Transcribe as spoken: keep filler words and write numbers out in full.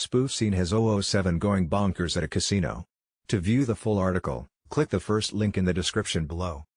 Spoof seen has double oh seven going bonkers at a casino. To view the full article, click the first link in the description below.